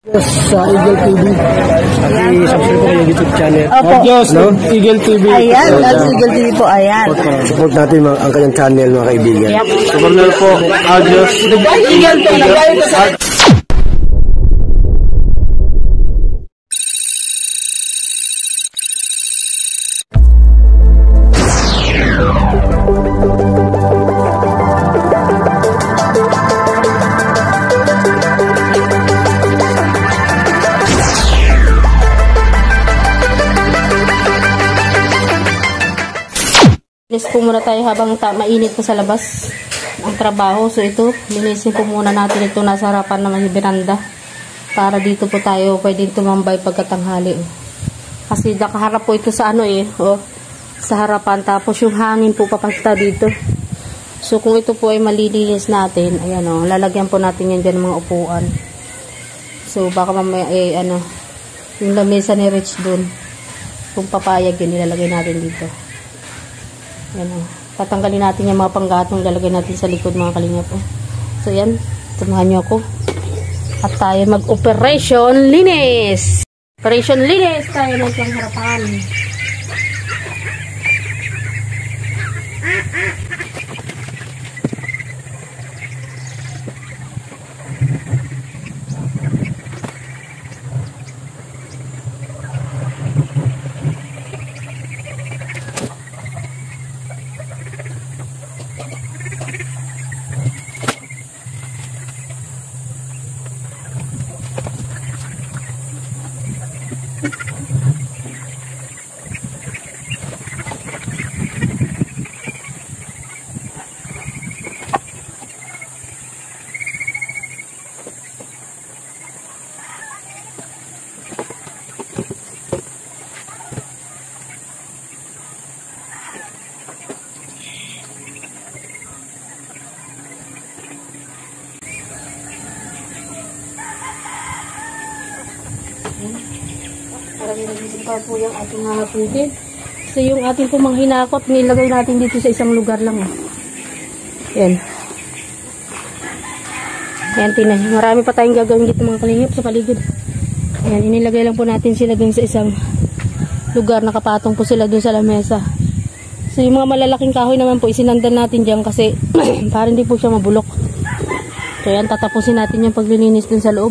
Sa Eagle TV. I-subscribe po yung YouTube channel. Adios, no? Eagle TV. Ayan, Eagle TV po, ayan. Support natin ang kanyang channel, mga kaibigan. Support po. Adios, Eagle TV. Alis po muna tayo habang mainit po sa labas ang trabaho. So ito, linisin po muna natin ito nasa harapan ng mga beranda. Para dito po tayo pwedeng tumambay pagkatanghali. Kasi nakaharap po ito sa sa harapan. Tapos yung hangin po papunta dito. So kung ito po ay malilinis natin, ayan lalagyan po natin yan dyan ng mga upuan. So baka mamaya yung lamesa ni Rich dun. Kung papayag yun, ilalagay natin dito. Yan tatanggalin natin yung mga panggatong lalagay natin sa likod, mga kalingap. So yan, samahan nyo ako at tayo mag-operation linis. Operation linis tayo ng harapan. Para nilagay pa po yung ating hapugin. So yung ating pong hinakot, nilagay natin dito sa isang lugar lang. Yan. Yan, tinan. Marami pa tayong gagawin dito, mga kalingap, sa paligid. Yan, inilagay lang po natin sila dun sa isang lugar. Nakapatong po sila dun sa lamesa. So yung mga malalaking kahoy naman po, isinandan natin dyan kasi para hindi po siya mabulok. So yan, tatapusin natin yung paglilinis dun sa loob.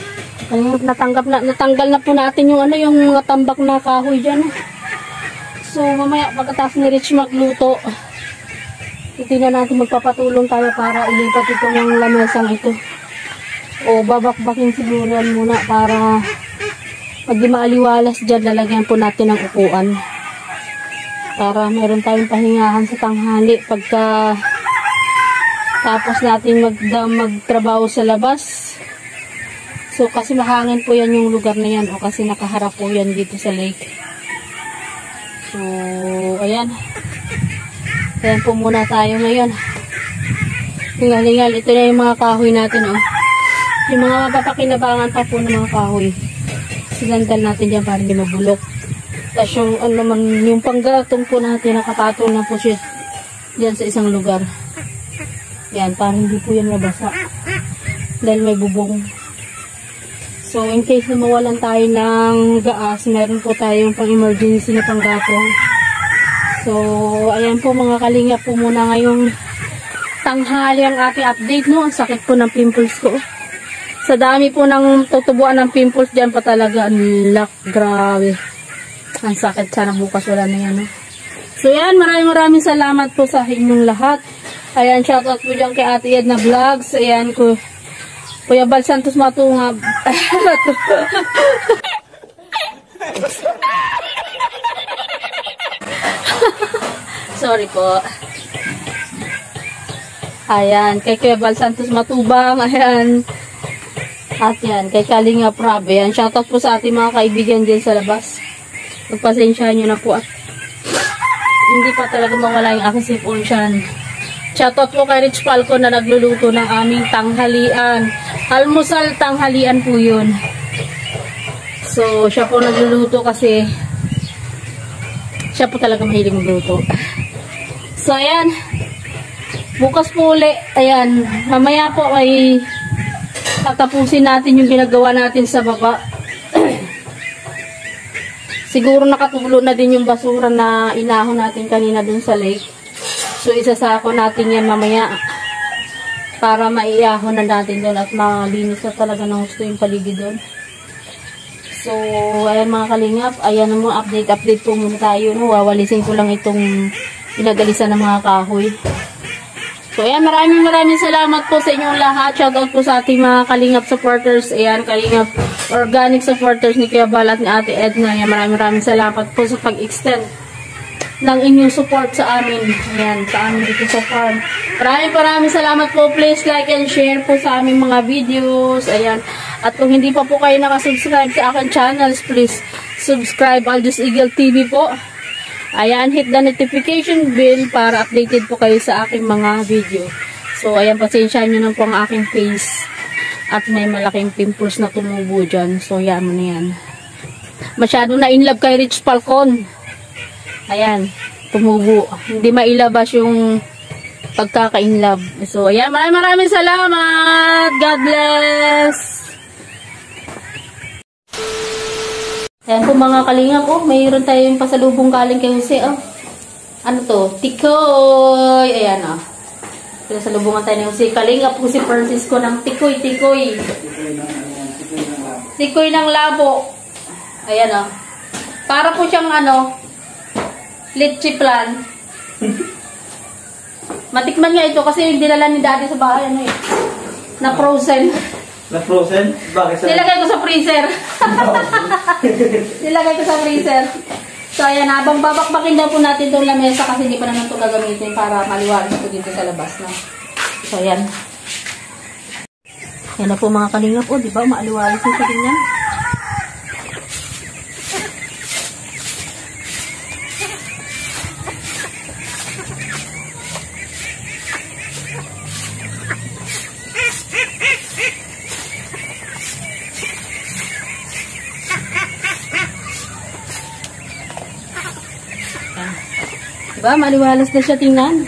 Natanggal na po natin yung yung mga tambak na kahoy diyan. So, mamaya pagkatapos ni Rich magluto, hindi na natin magpapatulong tayo para ilipat ito ng lamesang ito. O, babakbakin siguro yan muna para pag di maaliwalas dyan, lalagyan po natin ng upuan. Para meron tayong pahingahan sa tanghali pagka tapos natin magtrabaho sa labas. So, kasi mahangin po yan yung lugar na yan o kasi nakaharap po yan dito sa lake. So, ayan. Ayan po muna tayo ngayon. Hingal-hingal. Ito na yung mga kahoy natin, oh. Yung mga mapapakinabangan pa po ng mga kahoy. Silandal natin dyan para hindi mabulok. Tapos yung, yung panggatong po natin, nakapatong na po siya dyan sa isang lugar. Yan, para hindi po yan mabasa. Dahil may bubong. So, in case na mawalan tayo ng gaas, meron po tayong pang-emergency na panggatong. So, ayan po mga kalinga po muna ngayong tanghali ang ating update, no? Ang sakit po ng pimples ko. Sa dami po ng tutubuan ng pimples, dyan pa talaga. Ang grabe. Ang sakit, sana bukas wala na yan, no? So yan, maraming salamat po sa inyong lahat. Ayan, shoutout po dyan kay Ate Edna Vlogs. Ayan, Kuya Bal Santos Matungab. Sorry po. Ayan, kay Kuya Bal Santos Matubang. Ayan. At yan, kay Kalinga Prab. Ayan, shoutout po sa ating mga kaibigan dyan sa labas. Magpasensyahan nyo na po at hindi pa talaga mawala yung aking siponsyan. Shoutout po kay Rich Falco na nagluluto ng aming tanghalian. Almusal tanghalian po yun. So, siya po nagluluto kasi siya po talaga mahilig magluto. So, ayan. Bukas po uli. Ayan. Mamaya po ay tatapusin natin yung ginagawa natin sa baba. Siguro nakatulo na din yung basura na inahon natin kanina dun sa lake. So, isasako natin yan mamaya para maiahon na natin dun at malinis na talaga ng gusto yung paligid dun. So, ayan mga kalingap. Ayan ang mga update po muna tayo. No? Wawalisin ko lang itong pinagalisan ng mga kahoy. So, ayan, maraming salamat po sa inyong lahat. Shoutout po sa ating mga Kalingap supporters. Ayan, Kalingap organic supporters ni Kuya Bal at ni Ate Edna. Ayan, maraming salamat po sa pag-extend ng inyong support sa amin. Ayan, sa amin dito sa farm. Maraming salamat po. Please like and share po sa aming mga videos. Ayan, at kung hindi pa po kayo nakasubscribe sa aking channels, please subscribe Aldous Eagle TV po. Ayan, hit the notification bell para updated po kayo sa aking mga video. So, ayan, pasensya nyo lang po ang aking face. At may malaking pimples na tumubo dyan. So, yan mo na yan. Masyado na in love kay Rich Falcon. Ayan, tumubo. Hindi mailabas yung pagkaka-in love. So, ayan, maraming salamat. God bless. Ayan po mga kalingap, oh, mayroon tayong pasalubong galing kay Jose, oh. Ano to? Tikoy! Ayan, oh. Pasalubungan tayo ni Jose. Kalingap po si Francisco ng tikoy. Tikoy ng labo. Ayan, oh. Para po siyang, litchi plan. Matikman nga ito kasi yung dinala ni Daddy sa bahay, na frozen. Na frozen? Bakit? Nilagay ko sa freezer. Nilagay ko sa freezer. So, ayan, habang babakbakin daw po natin itong lamesa kasi hindi pa naman ito gagamitin para maliwanag ito dito sa labas na. So, ayan. Ayan na po mga kalingap. O, diba? Maaliwalas yung sa ganyan. Diba? Maliwalas na siya tingnan.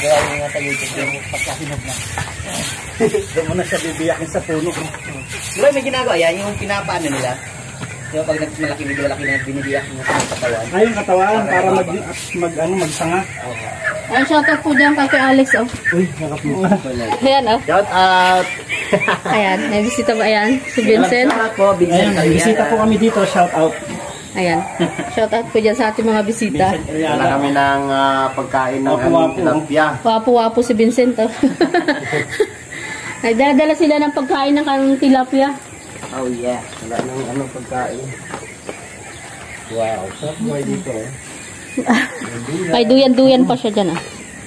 Gagawa yung nga sa YouTube yung pagkahinog na. Doon mo na siya bibiyakin sa puno. Diba may ginagawa yan, yung pinapaano nila? Diba pag malaki na binibiyak mo sa katawan? Ay, yung katawan para magsanga. Ay, shoutout po dyan kay Alex, oh. Uy, nakapuha. Ayan, oh. Shout out! Ayan, may bisita ba ayan? Si Vincent. Shout out po, Vincent. Ayan, bisita po kami dito, shout out. Ayan. Shoutout po dyan sa ating mga bisita. Wala kami ng pagkain ng tilapia. Wapo-wapo si Vincent, oh. Nagdadala sila ng pagkain ng kanong tilapia. Oh yeah. Wala nang pagkain. Wow, sarap buhay dito eh. May duyan-duyan pa siya dyan, ah.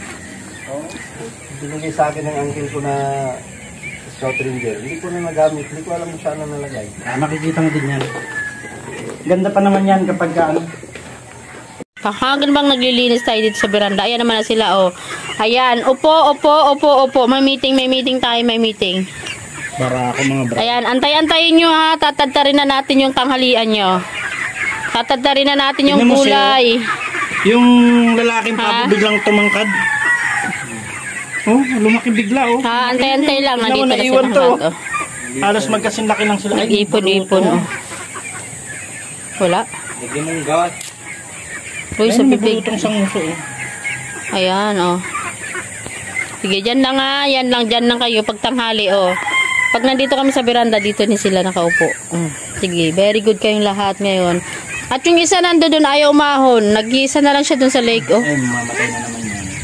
Binigay sa akin ng uncle ko na Scout Ranger. Hindi ko na nagamit. Hindi ko alam kung saan na nalagay. Makikita mo din yan. Ganda pa naman yan kapag ano. Kahagan bang naglilinis tayo dito sa beranda? Ayan naman na sila, oh. Ayan, upo. May meeting tayo, may meeting. Para ako mga bro. Ayan, antay-antayin nyo, ha. Tatadtarin na natin yung tanghalian nyo. Tatadtarin na natin yung Tingnan mo gulay. Yung lalaking Ha? papo biglang tumangkad. Oh, lumaki bigla oh. Ha, antay-antay lang. Tingnan mo, Nandito na naiwan sila to. lahat, oh. Halos magkasinlaki lang sila. Ay, Nag-ipon-ipon, oh. Wala. Bigyan mong gas. Uy, sa bibig. Itong sanguso oh. Ayan, oh. Sige, dyan lang, ha. Yan lang, dyan lang kayo. Pag tanghali, oh. Pag nandito kami sa veranda, dito ni sila nakaupo. Sige, very good kayong lahat ngayon. At yung isa nando doon ayaw umahon. Nag-iisa na lang siya doon sa lake, oh. Ay, mamatay na naman yan.